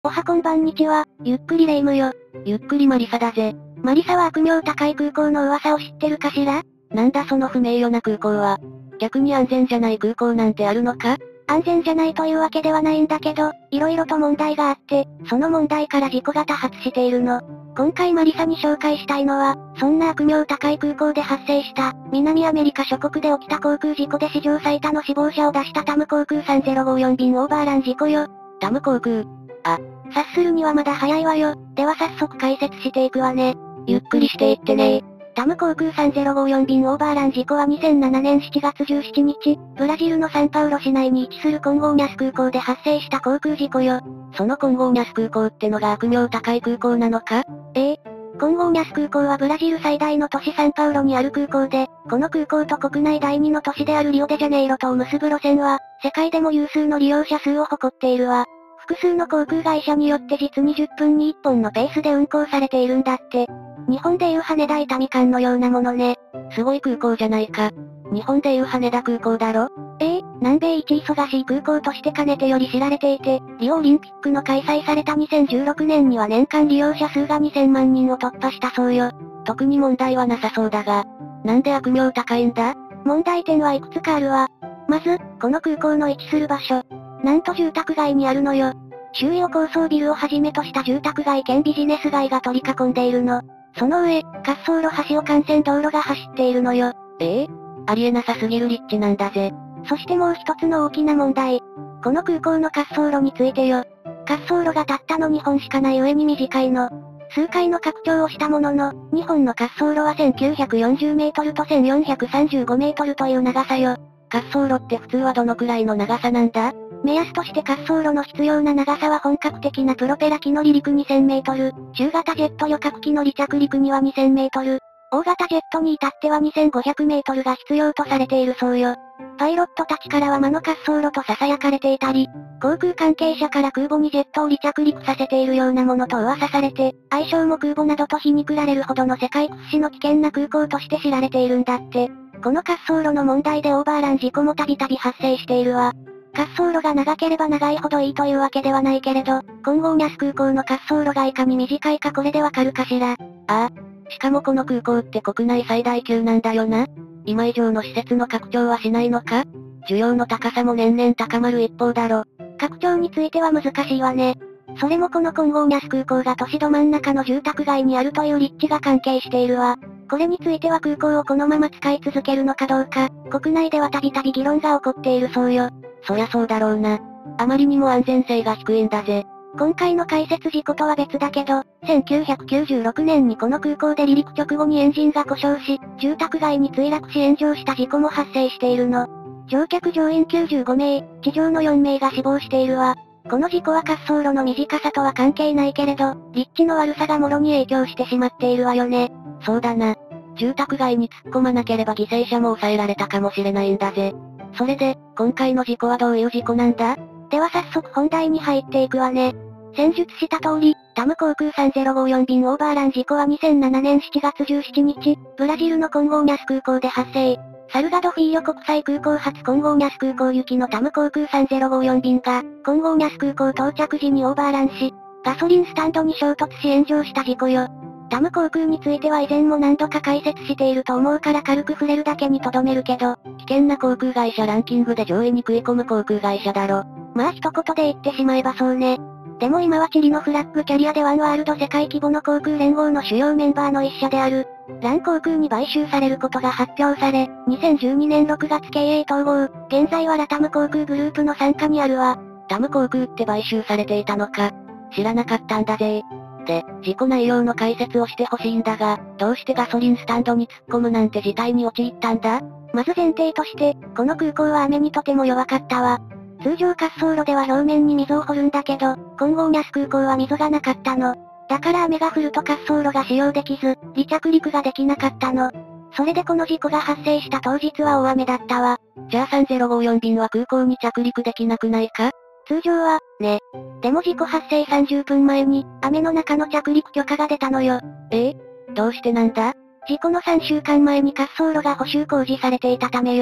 おはこんばんにちは、ゆっくりレ夢ムよ。 ゆっくりマリサだぜ。 マリサは悪名高い空港の噂を知ってるかしら？ なんだその不名誉な空港は。逆に安全じゃない空港なんてあるのか？ 安全じゃないというわけではないんだけど、色々と問題があって、その問題から事故が多発しているの。今回マリサに紹介したいのは、そんな悪名高い空港で発生した、南アメリカ諸国で起きた航空事故で史上最多の死亡者を出したタム航空3054便オーバーラン事故よ。 タム航空。 察するにはまだ早いわよ。では早速解説していくわね。 ゆっくりしていってね。 タム航空3054便オーバーラン事故は2007年7月17日、ブラジルのサンパウロ市内に位置するコンゴーニャス空港で発生した航空事故よ。 そのコンゴーニャス空港ってのが悪名高い空港なのか？ コンゴーニャス空港はブラジル最大の都市サンパウロにある空港で、この空港と国内第2の都市であるリオデジャネイロとを結ぶ路線は、世界でも有数の利用者数を誇っているわ。複数の航空会社によって実に10分に1本のペースで運航されているんだって。日本でいう羽田伊丹間のようなものね。 すごい空港じゃないか。日本でいう羽田空港だろ？ 南米一忙しい空港としてかねてより知られていて、リオオリンピックの開催された2016年には年間利用者数が2000万人を突破したそうよ。 特に問題はなさそうだが、なんで悪名高いんだ？ 問題点はいくつかあるわ。まず、この空港の位置する場所。なんと住宅街にあるのよ。周囲を高層ビルをはじめとした住宅街兼ビジネス街が取り囲んでいるの。その上、滑走路端を幹線道路が走っているのよ。 ありえなさすぎる立地なんだぜ。 そしてもう一つの大きな問題。この空港の滑走路についてよ。滑走路がたったの2本しかない上に短いの。数回の拡張をしたものの、2本の滑走路は1940メートルと1435メートルという長さよ。 滑走路って普通はどのくらいの長さなんだ？ 目安として滑走路の必要な長さは本格的なプロペラ機の離陸2000メートル、中型ジェット旅客機の離着陸には2000メートル、大型ジェットに至っては2500メートルが必要とされているそうよ。パイロットたちからは魔の滑走路と囁かれていたり、航空関係者から空母にジェットを離着陸させているようなものと噂されて、愛称も空母などと皮肉られるほどの世界屈指の危険な空港として知られているんだって。この滑走路の問題でオーバーラン事故もたびたび発生しているわ。滑走路が長ければ長いほどいいというわけではないけれど、コンゴーニャス空港の滑走路がいかに短いかこれでわかるかしら。 しかもこの空港って国内最大級なんだよな。今以上の施設の拡張はしないのか？需要の高さも年々高まる一方だろ。 拡張については難しいわね。それもこのコンゴーニャス空港が都市ど真ん中の住宅街にあるという立地が関係しているわ。これについては空港をこのまま使い続けるのかどうか、国内ではたびたび議論が起こっているそうよ。 そりゃそうだろうな。あまりにも安全性が低いんだぜ。 今回の解説事故とは別だけど、1996年にこの空港で離陸直後にエンジンが故障し、住宅街に墜落し炎上した事故も発生しているの。乗客乗員95名、地上の4名が死亡しているわ。この事故は滑走路の短さとは関係ないけれど、立地の悪さがもろに影響してしまっているわよね。 そうだな。住宅街に突っ込まなければ犠牲者も抑えられたかもしれないんだぜ。それで、今回の事故はどういう事故なんだ？ では早速本題に入っていくわね。先述した通り、タム航空3054便オーバーラン事故は2007年7月17日、ブラジルのコンゴーニャス空港で発生。サルガドフィーヨ国際空港発コンゴーニャス空港行きのタム航空3054便が、コンゴーニャス空港到着時にオーバーランし、ガソリンスタンドに衝突し炎上した事故よ。タム航空については以前も何度か解説していると思うから軽く触れるだけに留めるけど、 危険な航空会社ランキングで上位に食い込む航空会社だろ。 まあ一言で言ってしまえばそうね。でも今はチリのフラッグキャリアでワンワールド世界規模の航空連合の主要メンバーの一社である、ラン航空に買収されることが発表され、2012年6月経営統合、現在はラタム航空グループの傘下にあるわ。 タム航空って買収されていたのか。知らなかったんだぜ。で、事故内容の解説をしてほしいんだが、どうしてガソリンスタンドに突っ込むなんて事態に陥ったんだ？ まず前提として、この空港は雨にとても弱かったわ。通常滑走路では表面に溝を掘るんだけど、コンゴーニャス空港は溝がなかったの。だから雨が降ると滑走路が使用できず、離着陸ができなかったの。それでこの事故が発生した当日は大雨だったわ。 じゃあ3054便は空港に着陸できなくないか？ 通常は、ね。でも事故発生30分前に、雨の中の着陸許可が出たのよ。 どうしてなんだ？ 事故の3週間前に滑走路が補修工事されていたためよ。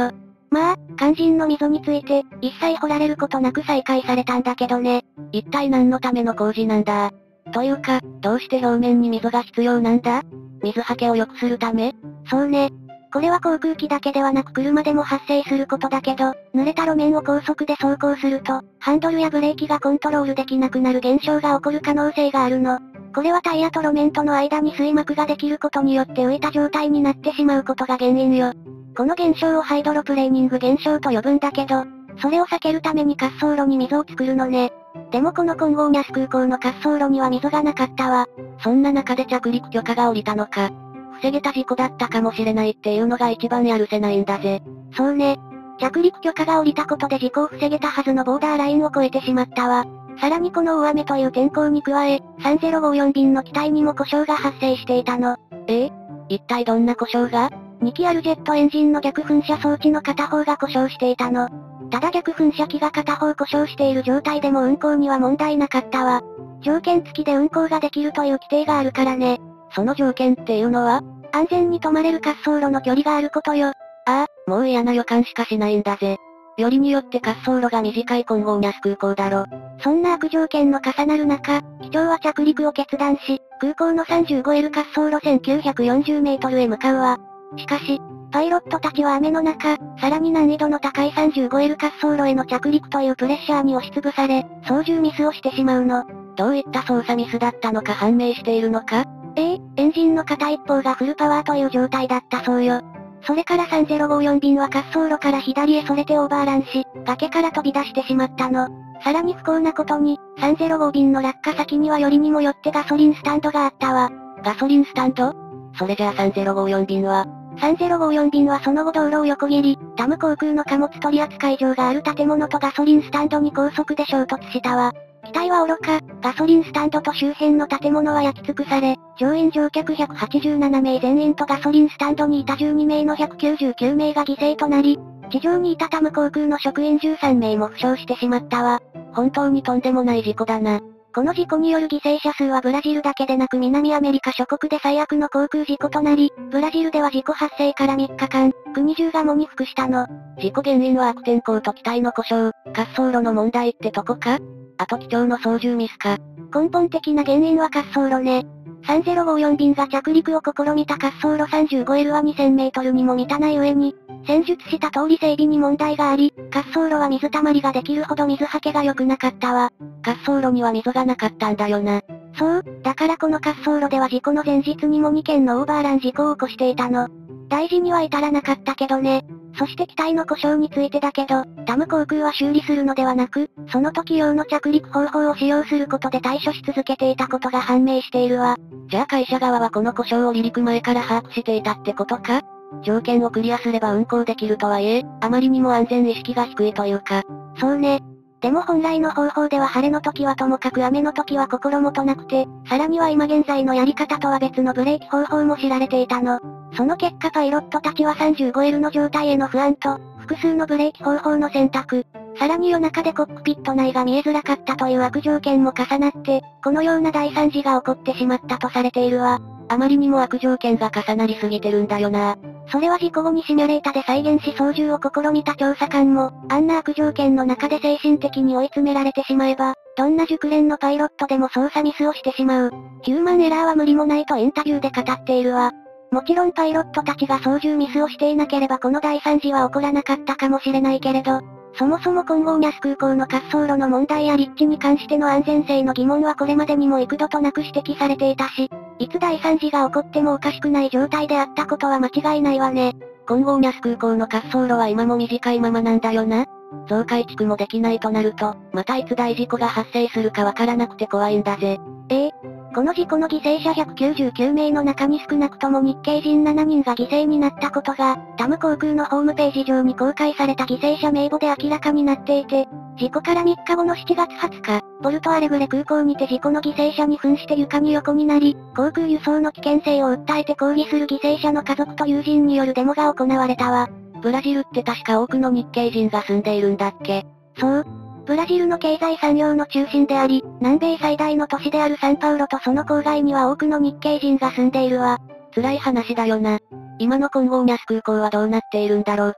まあ、肝心の溝について、一切掘られることなく再開されたんだけどね。 一体何のための工事なんだ？というか、どうして表面に溝が必要なんだ？水はけを良くするため？ そうね。これは航空機だけではなく車でも発生することだけど、濡れた路面を高速で走行すると、ハンドルやブレーキがコントロールできなくなる現象が起こる可能性があるの。これはタイヤと路面との間に水膜ができることによって浮いた状態になってしまうことが原因よ。この現象をハイドロプレーニング現象と呼ぶんだけど、それを避けるために滑走路に溝を作るのね。でもこのコンゴーニャス空港の滑走路には溝がなかったわ。 そんな中で着陸許可が下りたのか。防げた事故だったかもしれないっていうのが一番やるせないんだぜ。 そうね。着陸許可が下りたことで事故を防げたはずのボーダーラインを越えてしまったわ。さらにこの大雨という天候に加え、3054便の機体にも故障が発生していたの。 一体どんな故障が ？2機あるジェットエンジンの逆噴射装置の片方が故障していたの。ただ逆噴射機が片方故障している状態でも運航には問題なかったわ。条件付きで運航ができるという規定があるからね。 その条件っていうのは？ 安全に止まれる滑走路の距離があることよ。 ああ、もう嫌な予感しかしないんだぜ。よりによって滑走路が短いコンゴーニャス空港だろ。 そんな悪条件の重なる中、機長は着陸を決断し、空港の 35L 滑走路1940メートルへ向かうわ。しかし、パイロットたちは雨の中、さらに難易度の高い 35L 滑走路への着陸というプレッシャーに押しつぶされ、操縦ミスをしてしまうの。 どういった操作ミスだったのか判明しているのか？ エンジンの片一方がフルパワーという状態だったそうよ。それから3054便は滑走路から左へそれてオーバーランし、崖から飛び出してしまったの。さらに不幸なことに、305便の落下先にはよりにもよってガソリンスタンドがあったわ。 ガソリンスタンド？それじゃあ3054便は 3054便はその後道路を横切り、タム航空の貨物取扱場がある建物とガソリンスタンドに高速で衝突したわ。機体は愚か、ガソリンスタンドと周辺の建物は焼き尽くされ、乗員乗客187名全員とガソリンスタンドにいた12名の199名が犠牲となり、地上にいたタム航空の職員13名も負傷してしまったわ。 本当にとんでもない事故だな。 この事故による犠牲者数はブラジルだけでなく南アメリカ諸国で最悪の航空事故となり、ブラジルでは事故発生から3日間、国中が喪に服したの。 事故原因は悪天候と機体の故障、滑走路の問題ってとこか？あと機長の操縦ミスか。 根本的な原因は滑走路ね。3054便が着陸を試みた滑走路 35L は2000メートルにも満たない上に、戦術した通り整備に問題があり、滑走路は水たまりができるほど水はけが良くなかったわ。 滑走路には溝がなかったんだよな。 そう、だからこの滑走路では事故の前日にも2件のオーバーラン事故を起こしていたの。大事には至らなかったけどね。そして機体の故障についてだけど、タム航空は修理するのではなく、その時用の着陸方法を使用することで対処し続けていたことが判明しているわ。 じゃあ会社側はこの故障を離陸前から把握していたってことか？条件をクリアすれば運航できるとはいえ、あまりにも安全意識が低いというか。 そうね。でも本来の方法では晴れの時はともかく雨の時は心もとなくて、さらには今現在のやり方とは別のブレーキ方法も知られていたの。その結果パイロットたちは 35L の状態への不安と、複数のブレーキ方法の選択。さらに夜中でコックピット内が見えづらかったという悪条件も重なって、このような大惨事が起こってしまったとされているわ。 あまりにも悪条件が重なりすぎてるんだよな。 それは事故後にシミュレータで再現し操縦を試みた調査官も、あんな悪条件の中で精神的に追い詰められてしまえば、どんな熟練のパイロットでも操作ミスをしてしまう。ヒューマンエラーは無理もないとインタビューで語っているわ。もちろんパイロットたちが操縦ミスをしていなければこの大惨事は起こらなかったかもしれないけれど、そもそもコンゴーニャス空港の滑走路の問題や立地に関しての安全性の疑問はこれまでにも幾度となく指摘されていたし、いつ大惨事が起こってもおかしくない状態であったことは間違いないわね。 コンゴーニャス空港の滑走路は今も短いままなんだよな。増改築もできないとなると、またいつ大事故が発生するかわからなくて怖いんだぜ。 この事故の犠牲者199名の中に少なくとも日系人7人が犠牲になったことが、タム航空のホームページ上に公開された犠牲者名簿で明らかになっていて、事故から3日後の7月20日、ポルトアレグレ空港にて事故の犠牲者に扮して床に横になり、航空輸送の危険性を訴えて抗議する犠牲者の家族と友人によるデモが行われたわ。 ブラジルって確か多くの日系人が住んでいるんだっけ？ そう。ブラジルの経済産業の中心であり、南米最大の都市であるサンパウロとその郊外には多くの日系人が住んでいるわ。 辛い話だよな。今のコンゴーニャス空港はどうなっているんだろうか。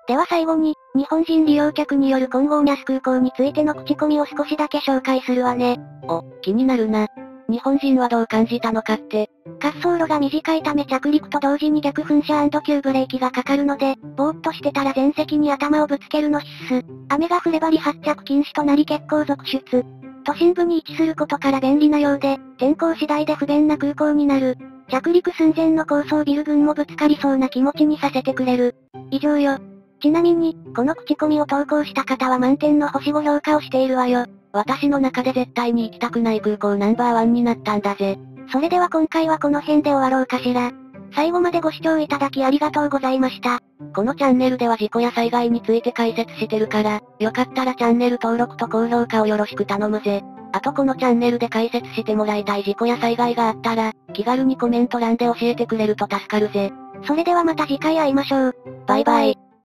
では最後に、日本人利用客による今後ニャス空港についての口コミを少しだけ紹介するわね。 お、気になるな。日本人はどう感じたのかって。 滑走路が短いため着陸と同時に逆噴射&急ブレーキがかかるので、ぼーっとしてたら前席に頭をぶつけるの必須。雨が降れば離発着禁止となり欠航続出。都心部に位置することから便利なようで、天候次第で不便な空港になる。着陸寸前の高層ビル群もぶつかりそうな気持ちにさせてくれる。以上よ。ちなみに、この口コミを投稿した方は満点の星5評価をしているわよ。 私の中で絶対に行きたくない空港ナンバーワンになったんだぜ。 それでは今回はこの辺で終わろうかしら。最後までご視聴いただきありがとうございました。 このチャンネルでは事故や災害について解説してるから、よかったらチャンネル登録と高評価をよろしく頼むぜ。あとこのチャンネルで解説してもらいたい事故や災害があったら、気軽にコメント欄で教えてくれると助かるぜ。 それではまた次回会いましょう。 バイバイ。